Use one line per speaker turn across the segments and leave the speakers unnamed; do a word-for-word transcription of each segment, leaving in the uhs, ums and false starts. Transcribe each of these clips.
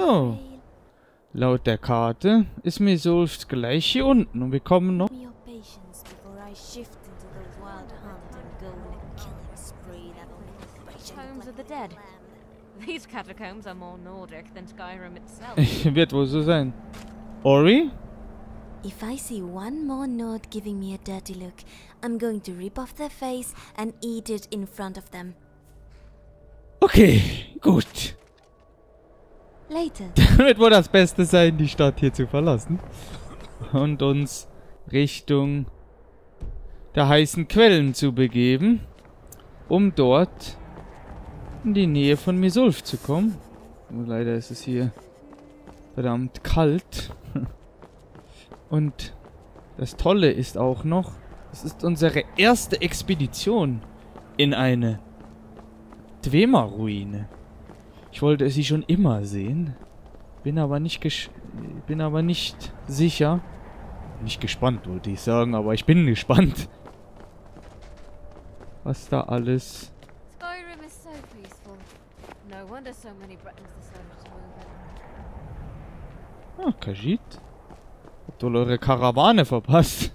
So. Laut der Karte ist Misulft gleich hier unten und wir kommen noch... Wird wohl so sein. Ori?
If I see one more Nord giving me a dirty look, I'm going to rip off their face and eat it in front of them.
Okay, gut.
Later.
Dann wird wohl das Beste sein, die Stadt hier zu verlassen. Und uns Richtung der heißen Quellen zu begeben, um dort in die Nähe von Misulft zu kommen. Oh, leider ist es hier verdammt kalt. Und das Tolle ist auch noch, es ist unsere erste Expedition in eine Dwemer-Ruine. Ich wollte sie schon immer sehen, bin aber nicht gesch bin aber nicht sicher. Nicht gespannt, würde ich sagen, aber ich bin gespannt, was da alles...
Skyrim is so peaceful. No wonder so many Bretons decided to move in.
Ah, Khajiit. Habt wohl eure Karawane verpasst.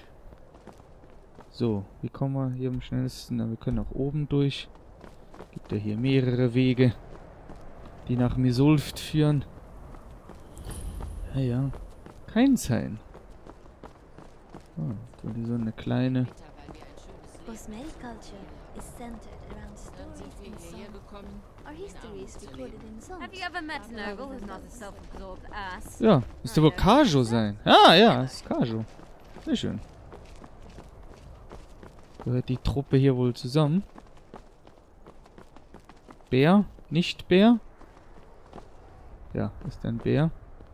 So, wie kommen wir hier am schnellsten? Na, wir können auch oben durch. Gibt ja hier mehrere Wege, die nach Misulft führen. Ja, ja. Kein sein. Oh, so eine kleine...
Cosmetic culture is centered around stories and song. Our history is recorded in songs.
Have you ever met a noble who's not a self-absorbed ass?
Ja, müsste wohl Khajo sein. Ah, ja, ist Khajo. Sehr schön. Gehört die Truppe hier wohl zusammen? Bär? Nicht Bär? Ja, ist ein Bär.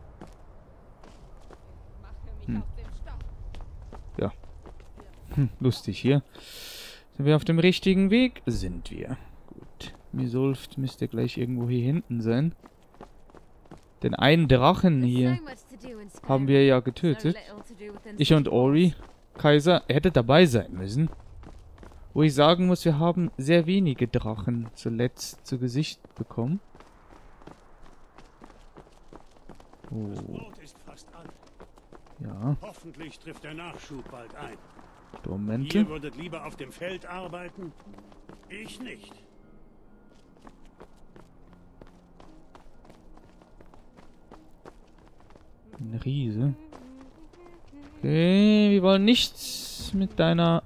Hm. Ja. Hm, lustig hier. Sind wir auf dem richtigen Weg? Sind wir. Gut. Misulft müsste gleich irgendwo hier hinten sein. Den einen Drachen hier haben wir ja getötet. Ich und Ori. Kaiser hätte dabei sein müssen. Wo ich sagen muss, wir haben sehr wenige Drachen zuletzt zu Gesicht bekommen. Oh. Ja.
Hoffentlich trifft der Nachschub bald ein.
Sturmmantel.
Ihr würdet lieber auf dem Feld arbeiten? Ich nicht.
Ein Riese. Okay, wir wollen nichts mit deiner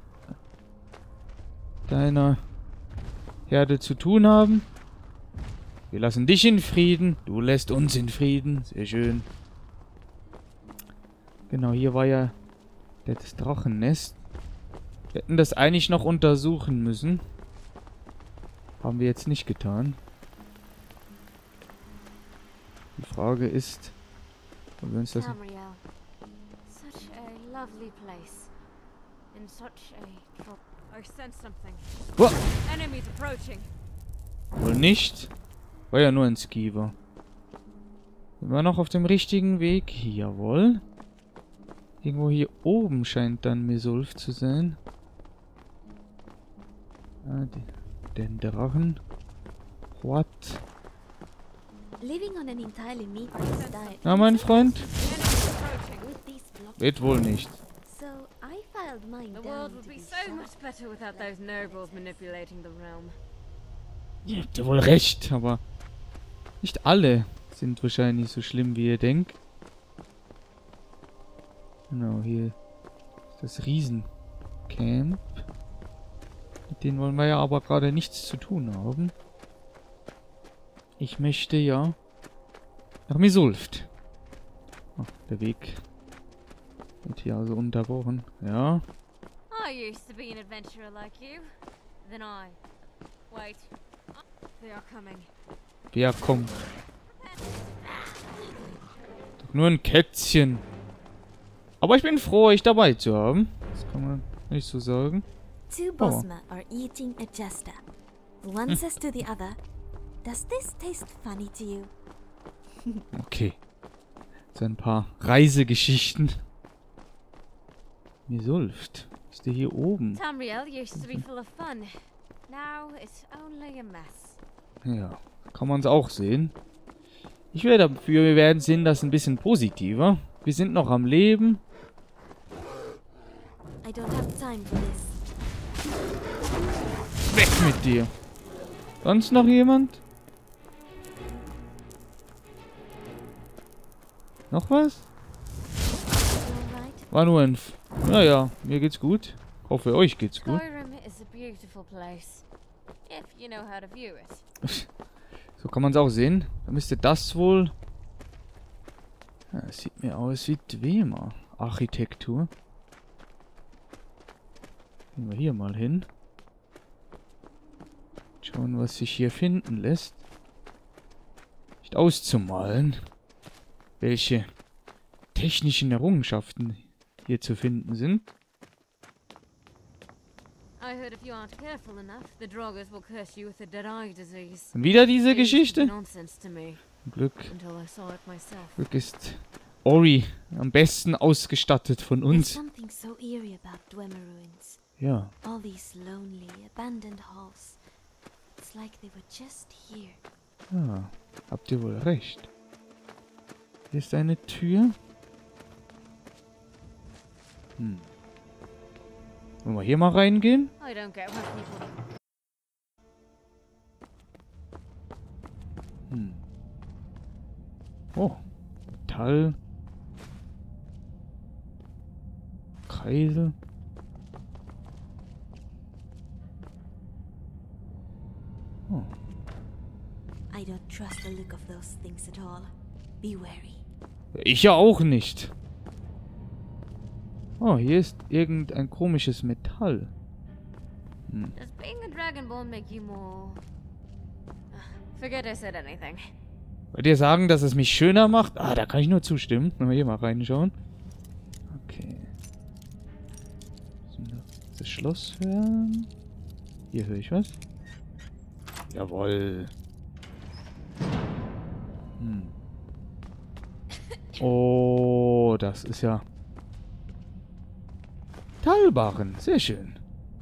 deiner Herde zu tun haben. Wir lassen dich in Frieden. Du lässt uns in Frieden. Sehr schön. Genau, hier war ja das Drachennest. Wir hätten das eigentlich noch untersuchen müssen. Haben wir jetzt nicht getan. Die Frage ist, ob wir uns das...
Tamriel. Such a lovely place. In such a trouble. I sense something.
Oh.
Enemies approaching.
Wohl nicht. War ja nur ein Skiver. Sind wir noch auf dem richtigen Weg? Jawohl. Irgendwo hier oben scheint dann Misulft zu sein. Ah, die, den Drachen. What?
Living on an entirely meat-based diet.
Na, mein Freund?
Enemies approaching.
With these blocks.
Wird wohl nicht.
So I filed mine
The
down
world
to
would
be
be so
shot.
much better without those nobles manipulating the realm.
Ihr habt ja wohl recht, aber nicht alle sind wahrscheinlich so schlimm, wie ihr denkt. Genau, hier ist das Riesencamp. Mit denen wollen wir ja aber gerade nichts zu tun haben. Ich möchte ja nach Misulft. Ach, der Weg wird hier also unterbrochen. Ja.
I used to be an adventurer like you. Then I... Wait. They are coming.
Wer kommt? Doch nur ein Kätzchen. Aber ich bin froh, euch dabei zu haben. Das kann man nicht so sagen.
Two Bosma are eating a Jesta. One says to the other, "Does this taste funny to you?"
Okay. So ein paar Reisegeschichten. Misulft. Ist der hier oben?
Tamriel used to be full of fun. Now it's only a mess.
Ja. Kann man es auch sehen. Ich wäre dafür, wir werden sehen, das ein bisschen positiver. Wir sind noch am Leben.
I don't have time for this.
Weg mit dir. Sonst noch jemand? Noch was?
Alright.
War nur ein... F naja, mir geht's gut. Hoffe, euch geht's gut.
Skyrim is a beautiful place. If you know how to view it.
So kann man es auch sehen. Dann müsste das wohl... Ja, das sieht mir aus wie Dwemer. Architektur. Gehen wir hier mal hin. Schauen, was sich hier finden lässt. Nicht auszumalen, welche technischen Errungenschaften hier zu finden sind.
I heard if you aren't careful enough, the Draugrs will curse you with the Dead-Eye disease.
Und wieder diese
It used to be
Geschichte?
nonsense to me,
Zum Glück,
until I saw it myself.
Glück ist Ori am besten ausgestattet von
There's
uns.
something so eerie about Dwemer ruins.
Ja.
All these lonely, abandoned halls. It's like they were just here.
Ja, habt ihr wohl recht. Hier ist eine Tür. Hm. Wollen wir hier mal reingehen?
I don't get why people...
Hm. Oh. Metall. Kreisel. Oh.
I don't trust the look of those things at all. Be wary.
Ich ja auch nicht. Oh, hier ist irgendein komisches Metall. Hm.
Does being a Dragonborn make you more... Ugh, forget I said anything.
Wollt ihr sagen, dass es mich schöner macht? Ah, da kann ich nur zustimmen. Wenn wir hier mal reinschauen. Okay. Müssen wir das Schloss hören? Hier höre ich was. Jawohl. Hm. Oh, das ist ja... Talbarren. Sehr schön.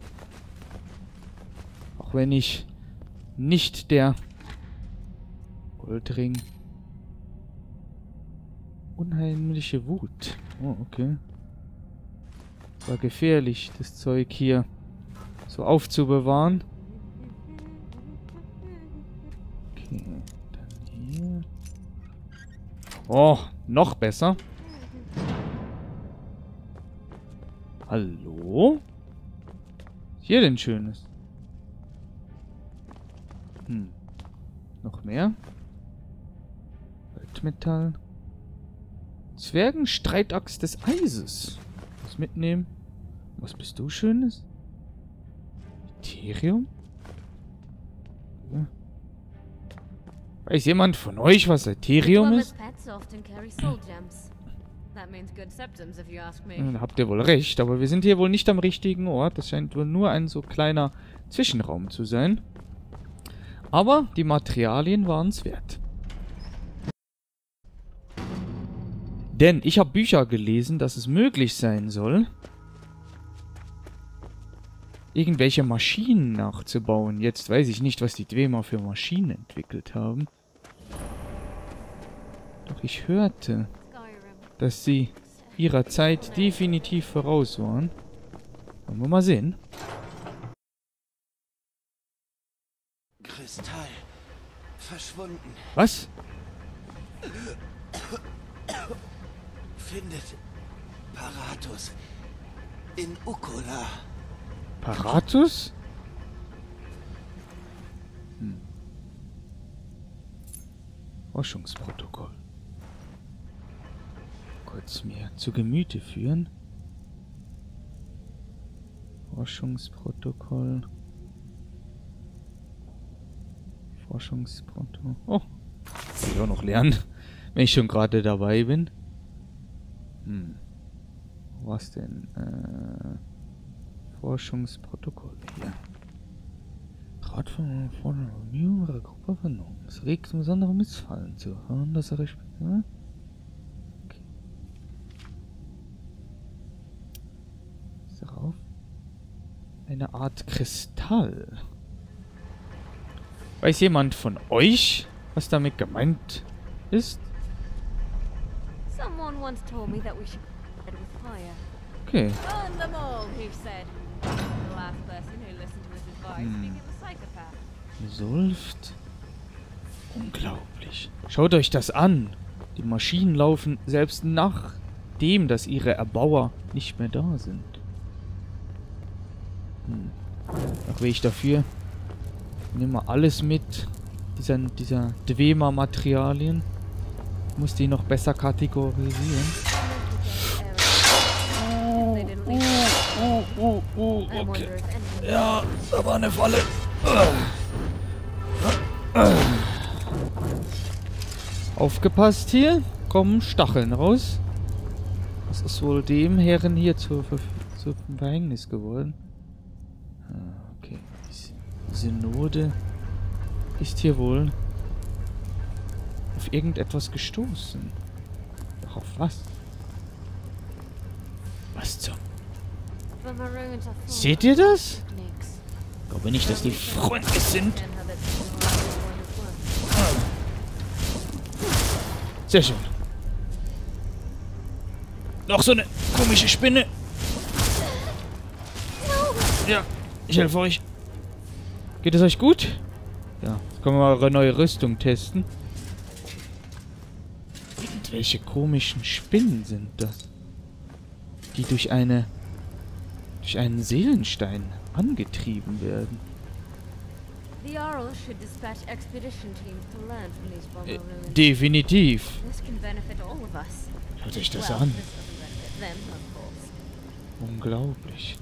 Auch wenn ich nicht der Goldring. Unheimliche Wut. Oh, okay. War gefährlich, das Zeug hier so aufzubewahren. Okay, dann hier. Oh, noch besser. Hallo? Was ist hier denn Schönes? Hm. Noch mehr? Metall. Zwergenstreitachs des Eises. Was mitnehmen? Was bist du Schönes? Ethereum? Ja. Weiß jemand von euch, was Ethereum ist?
Pets often carry soul gems. That means good septums, if you ask me.
Dann habt ihr wohl recht, aber wir sind hier wohl nicht am richtigen Ort. Das scheint wohl nur ein so kleiner Zwischenraum zu sein. Aber die Materialien waren es wert. Denn ich habe Bücher gelesen, dass es möglich sein soll, irgendwelche Maschinen nachzubauen. Jetzt weiß ich nicht, was die Dwemer für Maschinen entwickelt haben. Doch ich hörte, dass sie ihrer Zeit definitiv voraus waren. Wollen wir mal sehen.
Kristall. Verschwunden.
Was?
Findet Paratus in Ukkola.
Paratus? Hm. Forschungsprotokoll. Kurz mir zu Gemüte führen. Forschungsprotokoll. Forschungsprotokoll. Oh, kann ich auch noch lernen, wenn ich schon gerade dabei bin. Hm. Was denn? Äh, Forschungsprotokoll hier. Rat von ihrer Gruppe vernommen. Es regt zum besonderen Missfallen zu hören, dass er respektiert. Okay. Ist darauf? Eine Art Kristall. Weiß jemand von euch, was damit gemeint ist?
Someone once told me that we should head with fire.
Okay.
Burn them all, he said. The last person who listened to his advice became a psychopath.
Solft. Unglaublich. Schaut euch das an. Die Maschinen laufen selbst nachdem, dass ihre Erbauer nicht mehr da sind. Hm. Ach, will ich dafür? Nehmen wir alles mit. Dieser, dieser Dwemer-Materialien. Ich muss die noch besser kategorisieren. Oh, oh, oh, oh, okay. Ja, da war eine Falle. Aufgepasst hier. Kommen Stacheln raus. Was ist wohl dem Herren hier zu, zu Verhängnis geworden? Okay. Die Synode ist hier wohl auf irgendetwas gestoßen. Ach, auf was? Was zum... Seht ihr das? Ich glaube nicht, dass die Freunde sind. Sehr schön. Noch so eine komische Spinne. Ja, ich helfe euch. Geht es euch gut? Ja, jetzt können wir mal eure neue Rüstung testen. Irgendwelche komischen Spinnen sind das. Die durch eine... durch einen Seelenstein angetrieben werden.
The Jarl should dispatch expedition teams to land from these bomber
Äh,
ruins.
definitiv.
This can benefit all of us.
Schaut euch das
Well,
an.
this doesn't benefit them, of course.
Unglaublich.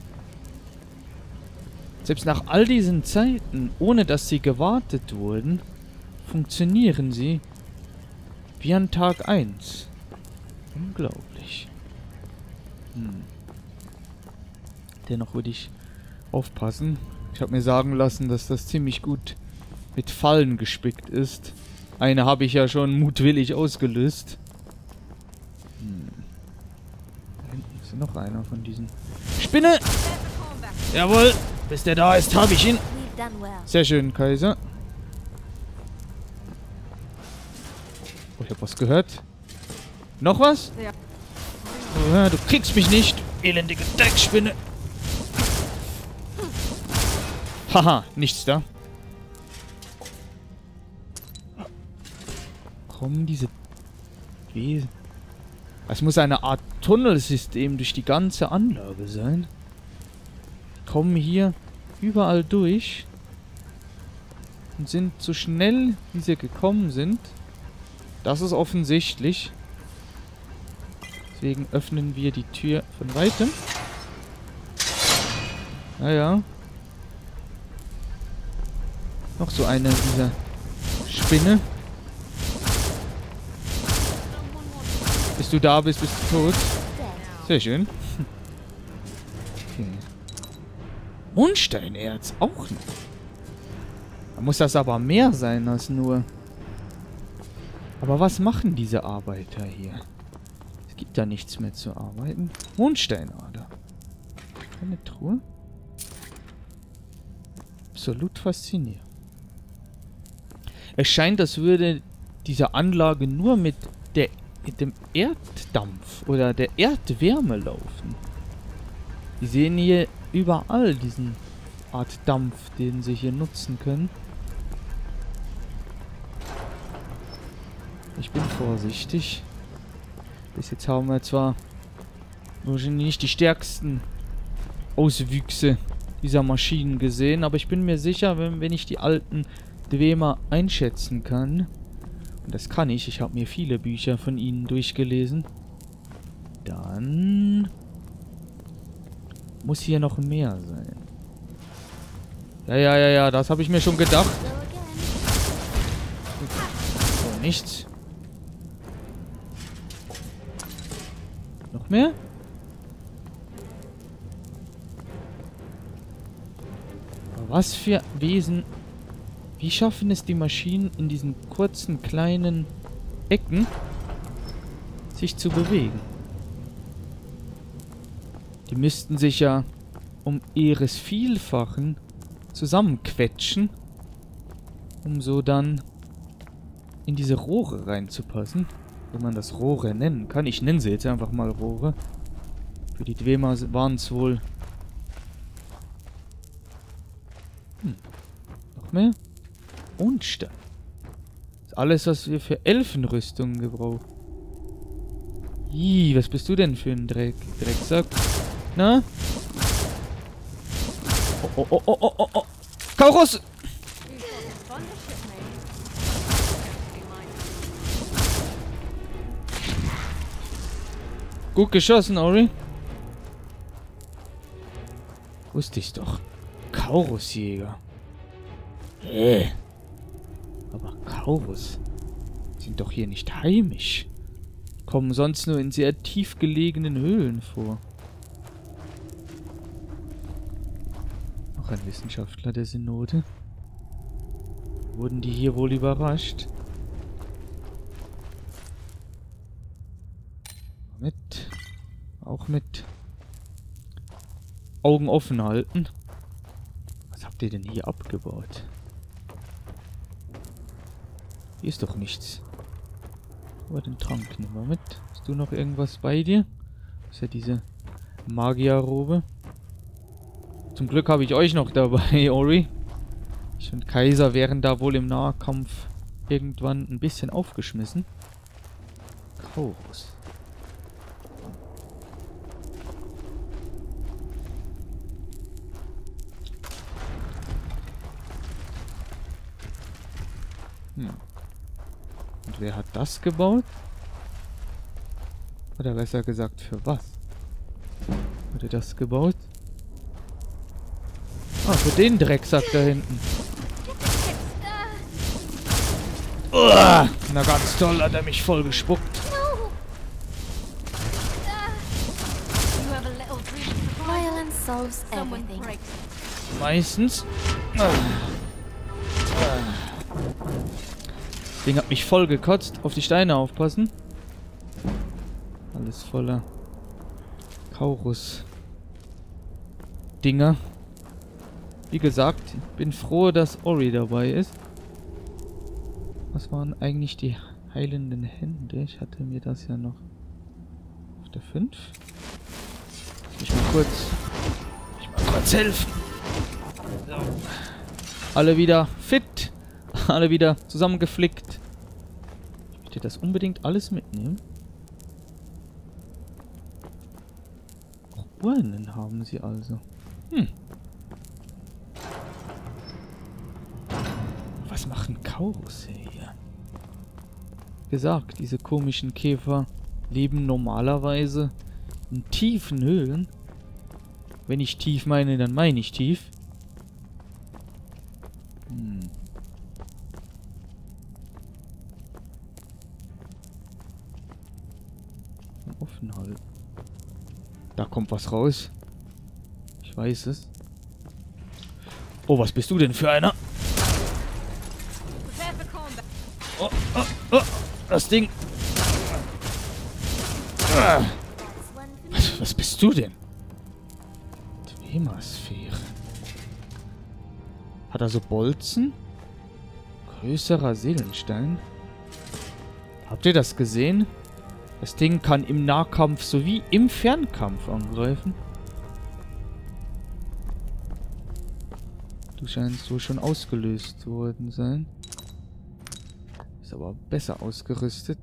Selbst nach all diesen Zeiten, ohne dass sie gewartet wurden, funktionieren sie wie an Tag eins. Unglaublich. Hm. Dennoch würde ich aufpassen. Ich habe mir sagen lassen, dass das ziemlich gut mit Fallen gespickt ist. Eine habe ich ja schon mutwillig ausgelöst. Hm. Da hinten ist noch einer von diesen... Spinne! Jawohl! Bis der da ist, habe ich ihn.
We've done well.
Sehr schön, Kaiser. Oh, ich habe was gehört. Noch was?
Ja.
Oh, ja, du kriegst mich nicht, elendige Dreckspinne. Haha, nichts da. Kommen diese Wesen. Es muss eine Art Tunnelsystem durch die ganze Anlage sein. Kommen hier überall durch und sind so schnell, wie sie gekommen sind. Das ist offensichtlich. Deswegen öffnen wir die Tür von weitem. Naja. Noch so eine dieser Spinne. Bis du da bist, bist du tot. Sehr schön. Okay. Mondsteinerz auch nicht. Da muss das aber mehr sein als nur... Aber was machen diese Arbeiter hier? Es gibt da nichts mehr zu arbeiten. Mondsteinader. Eine Truhe. Absolut faszinierend. Es scheint, als würde diese Anlage nur mit, der, mit dem Erddampf oder der Erdwärme laufen. Wir sehen hier überall diesen Art Dampf, den sie hier nutzen können. Ich bin vorsichtig. Bis jetzt haben wir zwar wahrscheinlich nicht die stärksten Auswüchse dieser Maschinen gesehen, aber ich bin mir sicher, wenn, wenn ich die alten Dwemer einschätzen kann, und das kann ich, ich habe mir viele Bücher von ihnen durchgelesen, dann muss hier noch mehr sein. Ja, ja, ja, ja, das habe ich mir schon gedacht. So, nichts. Noch mehr? Aber was für Wesen... Wie schaffen es die Maschinen in diesen kurzen, kleinen Ecken, sich zu bewegen? Die müssten sich ja um ihres Vielfachen zusammenquetschen, um so dann in diese Rohre reinzupassen. Wenn man das Rohre nennen kann. Ich nenne sie jetzt einfach mal Rohre. Für die Dwemer waren es wohl... Hm. Noch mehr? Mondstein. Das ist alles, was wir für Elfenrüstungen gebrauchen. Ih, was bist du denn für ein Dreck, Drecksack? Na? Oh, oh, oh, oh, oh, oh. Kaurus! Gut geschossen, Ori. Wusste ich doch. Kaurusjäger. Äh. Aber Kaurus sind doch hier nicht heimisch. Kommen sonst nur in sehr tief gelegenen Höhlen vor. Noch ein Wissenschaftler der Synode. Wurden die hier wohl überrascht? Mit. Auch mit. Augen offen halten. Was habt ihr denn hier abgebaut? Hier ist doch nichts. Aber den Trank nehmen wir mit. Hast du noch irgendwas bei dir? Das ist ja diese Magierrobe. Zum Glück habe ich euch noch dabei, Ori. Ich und Kaiser wären da wohl im Nahkampf irgendwann ein bisschen aufgeschmissen. Kaurus. Hm. Und wer hat das gebaut? Oder besser gesagt, für was? Hat er das gebaut? Ah, für den Drecksack da hinten. Uah, na ganz toll, hat er mich voll gespuckt.
Violence solves everything.
Meistens. Ah. Ah. Das Ding hat mich voll gekotzt. Auf die Steine aufpassen. Alles voller Kaurus Dinger. Wie gesagt, ich bin froh, dass Ori dabei ist. Was waren eigentlich die heilenden Hände? Ich hatte mir das ja noch auf der fünf. Ich mal kurz. Ich mal kurz helfen. So. Alle wieder fit. Alle wieder zusammengeflickt. Ich möchte das unbedingt alles mitnehmen. Auch Urnen haben sie also. Hm. Was machen Kaurus hier? Gesagt, diese komischen Käfer leben normalerweise in tiefen Höhlen. Wenn ich tief meine, dann meine ich tief. Hm. Offen halten. Da kommt was raus. Ich weiß es. Oh, was bist du denn für einer? Oh, oh, oh, das Ding. Ah. Was, was bist du denn? Dwemer-Sphäre. Hat er so Bolzen? Größerer Seelenstein. Habt ihr das gesehen? Das Ding kann im Nahkampf sowie im Fernkampf angreifen. Du scheinst so schon ausgelöst worden sein. Ist aber besser ausgerüstet.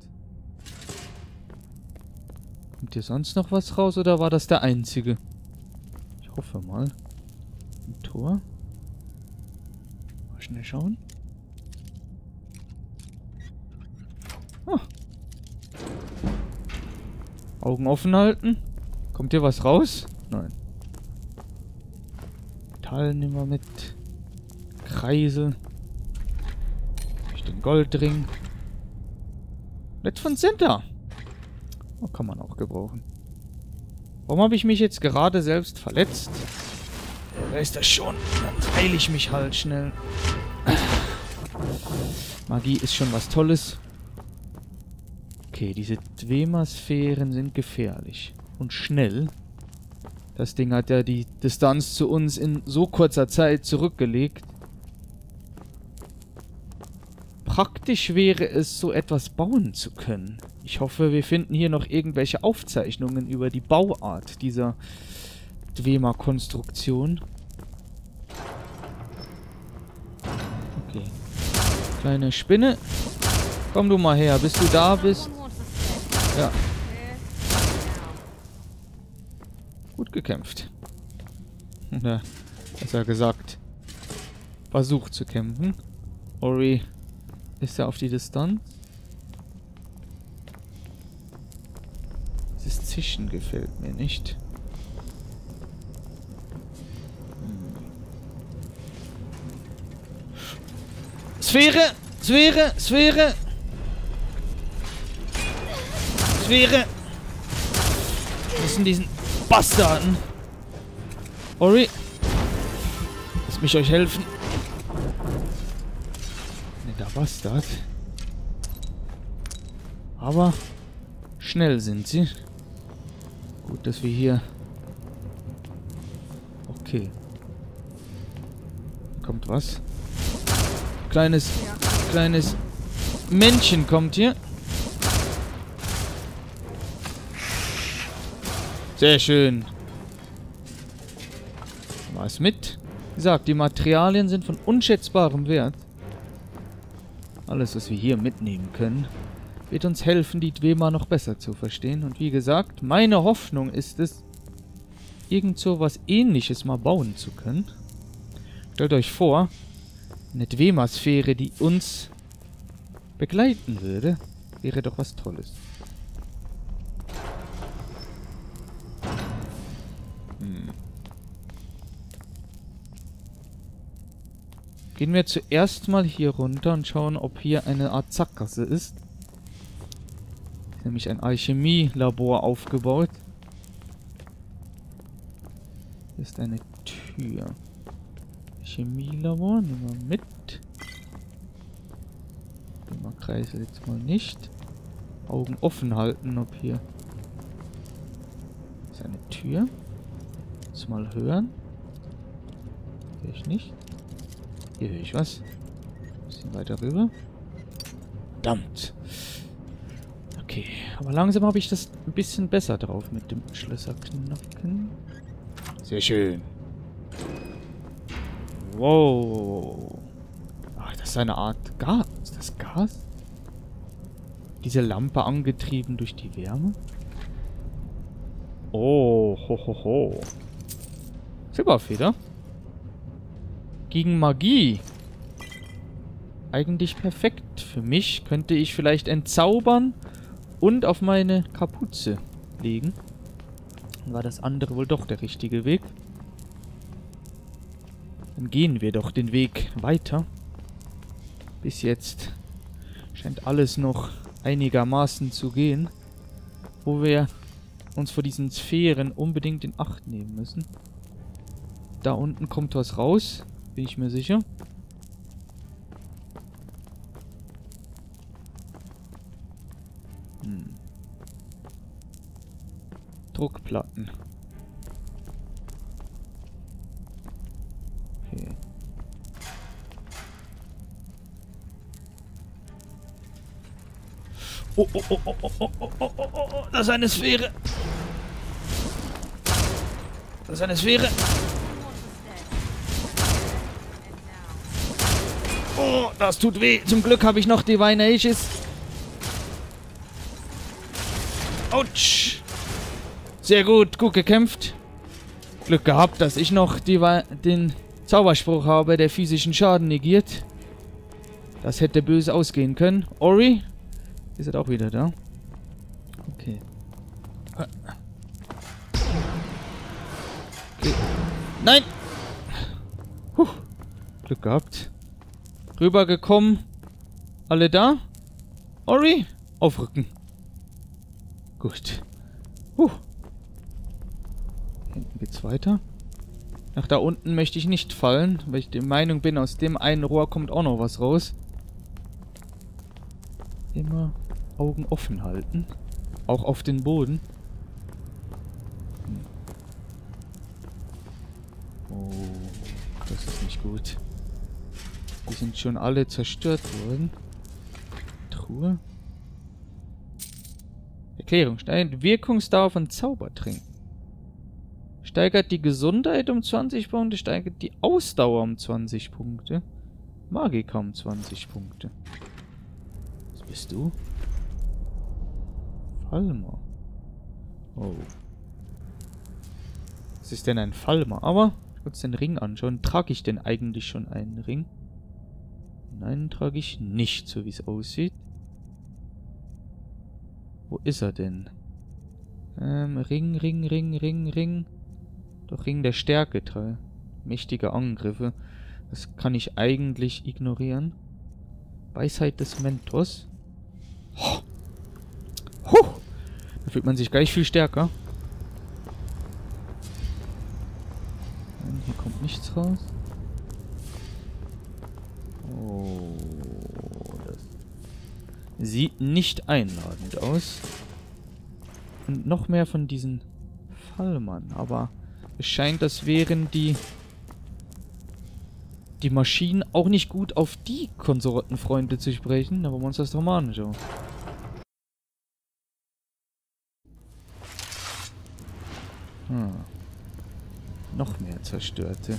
Kommt hier sonst noch was raus oder war das der einzige? Ich hoffe mal. Ein Tor. Mal schnell schauen. Ah. Augen offen halten. Kommt hier was raus? Nein. Metall nehmen wir mit. Kreisel. Durch den Goldring. Let's von Center. Oh, kann man auch gebrauchen. Warum habe ich mich jetzt gerade selbst verletzt? Wer weiß das schon? Dann heile ich mich halt schnell. Magie ist schon was Tolles. Okay, diese Dwemer-Sphären sind gefährlich. Und schnell. Das Ding hat ja die Distanz zu uns in so kurzer Zeit zurückgelegt. praktisch wäre es, so etwas bauen zu können. Ich hoffe, wir finden hier noch irgendwelche Aufzeichnungen über die Bauart dieser Dwemer-Konstruktion. Okay. Kleine Spinne. Komm du mal her, bis du da bist. Ja. Gut gekämpft. Ja, besser gesagt. Versucht zu kämpfen. Ori ist ja auf die Distanz. Dieses Zischen gefällt mir nicht. Hm. Sphäre! Sphäre! Sphäre! Sphäre! Wir müssen diesen Bastarden. Ori! Lasst mich euch helfen. Der Bastard. Aber schnell sind sie. Gut, dass wir hier... Okay. Kommt was? Kleines, kleines Männchen kommt hier. Sehr schön. Was mit? Wie gesagt, die Materialien sind von unschätzbarem Wert. Alles, was wir hier mitnehmen können, wird uns helfen, die Dwemer noch besser zu verstehen. Und wie gesagt, meine Hoffnung ist es, irgend so was Ähnliches mal bauen zu können. Stellt euch vor, eine Dwemer-Sphäre, die uns begleiten würde, wäre doch was Tolles. Hm. Gehen wir zuerst mal hier runter und schauen, ob hier eine Art Sackgasse ist. Nämlich ein Alchemielabor aufgebaut. Hier ist eine Tür. Chemielabor, nehmen wir mit. Den Kreisel jetzt mal nicht. Augen offen halten, ob hier... Das ist eine Tür. Jetzt mal hören. Höre ich nicht. Hier höre ich was. Ein bisschen weiter rüber. Verdammt. Okay, aber langsam habe ich das ein bisschen besser drauf mit dem Schlösserknacken. Sehr schön. Wow. Ach, das ist eine Art Gas. Ist das Gas? Diese Lampe angetrieben durch die Wärme? Oh, ho, ho, ho. Silberfeder. Gegen Magie. Eigentlich perfekt. Für mich könnte ich vielleicht entzaubern und auf meine Kapuze legen. Dann war das andere wohl doch der richtige Weg. Dann gehen wir doch den Weg weiter. Bis jetzt scheint alles noch einigermaßen zu gehen. Wo wir uns vor diesen Sphären unbedingt in Acht nehmen müssen. Da unten kommt was raus. Bin ich mir sicher. Hm. Druckplatten. Okay. Oh, oh, oh, oh, oh, oh, oh, oh, oh, oh, das ist eine Sphäre. Das ist eine Sphäre. Oh, das tut weh. Zum Glück habe ich noch Divine Aegis. Autsch. Sehr gut, gut gekämpft. Glück gehabt, dass ich noch die, den Zauberspruch habe, der physischen Schaden negiert. Das hätte böse ausgehen können. Ori? Ihr seid auch wieder da. Okay. Okay. Nein! Puh. Glück gehabt. Rübergekommen. Alle da? Ori? Aufrücken. Gut. Puh. Hinten geht's weiter. Nach da unten möchte ich nicht fallen, weil ich der Meinung bin, aus dem einen Rohr kommt auch noch was raus. Immer Augen offen halten. Auch auf den Boden. Hm. Oh, das ist nicht gut. Die sind schon alle zerstört worden. Tinktur. Erklärung. Steigert Wirkungsdauer von Zaubertränken. Steigert die Gesundheit um zwanzig Punkte. Steigert die Ausdauer um zwanzig Punkte. Magika um zwanzig Punkte. Was bist du? Falmer. Oh. Was ist denn ein Falmer? Aber, ich muss den Ring anschauen. Trage ich denn eigentlich schon einen Ring? Nein, trage ich nicht, so wie es aussieht. Wo ist er denn? Ähm, Ring, Ring, Ring, Ring, Ring. Doch Ring der Stärke. Drei mächtige Angriffe. Das kann ich eigentlich ignorieren. Weisheit des Mentors. Oh. Huh. Da fühlt man sich gleich viel stärker. Nein, hier kommt nichts raus. Oh, das sieht nicht einladend aus. Und noch mehr von diesen Fallmann. Aber es scheint, als wären die die Maschinen auch nicht gut auf die Konsortenfreunde zu sprechen. Aber wir uns das doch mal anschauen. Hm. Noch mehr zerstörte.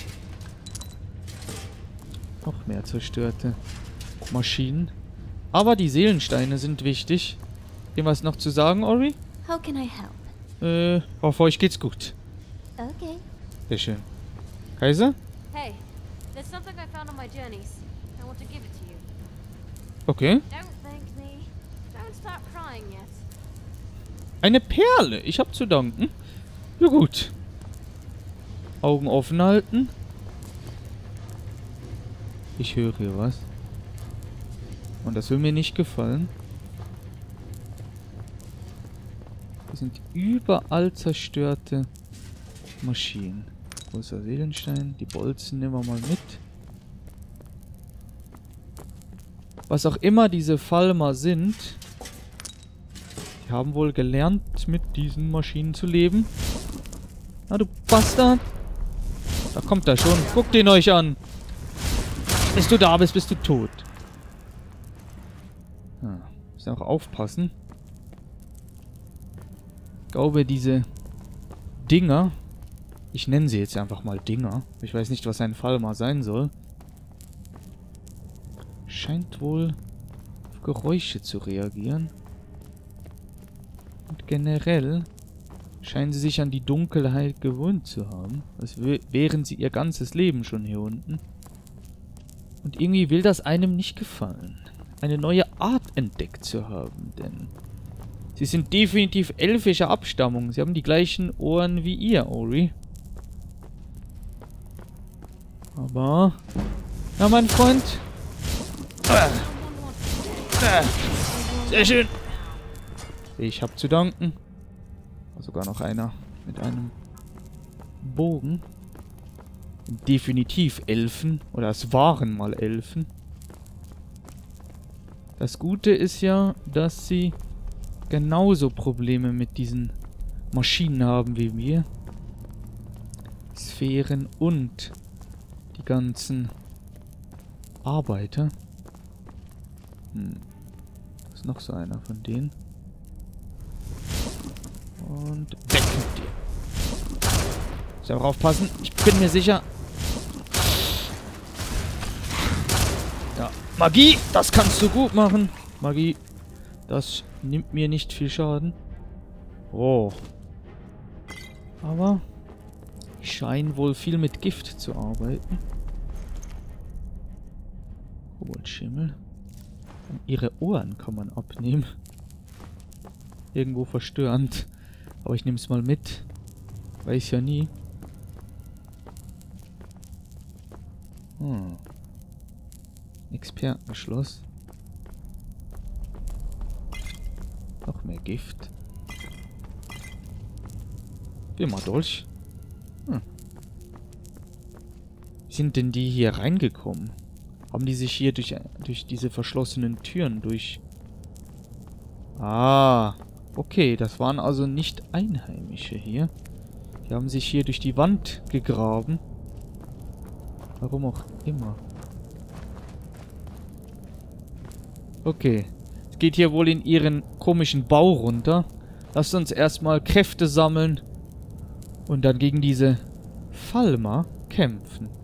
Noch mehr zerstörte Maschinen. Aber die Seelensteine sind wichtig. Irgendwas noch zu sagen, Ori?
How can I help?
Äh, hoffe, euch geht's gut.
Okay.
Sehr schön. Kaiser?
Hey, there's something I found on my journeys. I want to give it to you.
Okay.
Don't thank me. Don't start crying yet.
Eine Perle. Ich hab zu danken. Ja gut. Augen offen halten. Ich höre hier was. Und das will mir nicht gefallen. Das sind überall zerstörte Maschinen. Großer Seelenstein. Die Bolzen nehmen wir mal mit. Was auch immer diese Falmer sind, die haben wohl gelernt, mit diesen Maschinen zu leben. Na, du Bastard. Da kommt er schon. Guckt ihn euch an. Bis du da bist, bist du tot. Ja, müssen auch aufpassen. Ich glaube, diese Dinger, ich nenne sie jetzt einfach mal Dinger. Ich weiß nicht, was ein Falmer sein soll. Scheint wohl auf Geräusche zu reagieren. Und generell scheinen sie sich an die Dunkelheit gewöhnt zu haben. Als wären sie ihr ganzes Leben schon hier unten. Und irgendwie will das einem nicht gefallen, eine neue Art entdeckt zu haben, denn sie sind definitiv elfischer Abstammung. Sie haben die gleichen Ohren wie ihr, Ori. Aber, na mein Freund. Ah. Ah. Sehr schön. Ich hab zu danken. War sogar noch einer mit einem Bogen. Definitiv Elfen. Oder es waren mal Elfen. Das Gute ist ja, dass sie genauso Probleme mit diesen Maschinen haben wie wir. Sphären und die ganzen Arbeiter. Hm. Das ist noch so einer von denen. Und weg mit dir. Muss aber aufpassen. Ich bin mir sicher. Ja, Magie, das kannst du gut machen. Magie, das nimmt mir nicht viel Schaden. Oh. Aber ich scheine wohl viel mit Gift zu arbeiten. Koboldschimmel. Ihre Ohren kann man abnehmen. Irgendwo verstörend. Aber ich nehme es mal mit. Weiß ja nie. Hm. Expertenschloss. Noch mehr Gift. Geh mal durch. Hm. Wie sind denn die hier reingekommen? Haben die sich hier durch, durch diese verschlossenen Türen durch... Ah, okay, das waren also nicht Einheimische hier. Die haben sich hier durch die Wand gegraben. Warum auch immer. Okay, geht hier wohl in ihren komischen Bau runter. Lasst uns erstmal Kräfte sammeln und dann gegen diese Falmer kämpfen.